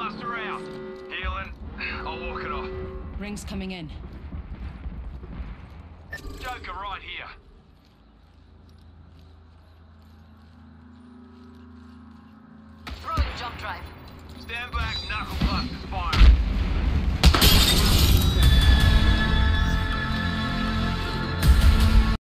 Blaster out. Healing. I'll walk it off. Ring's coming in. Joker right here. Throwing jump drive. Stand back.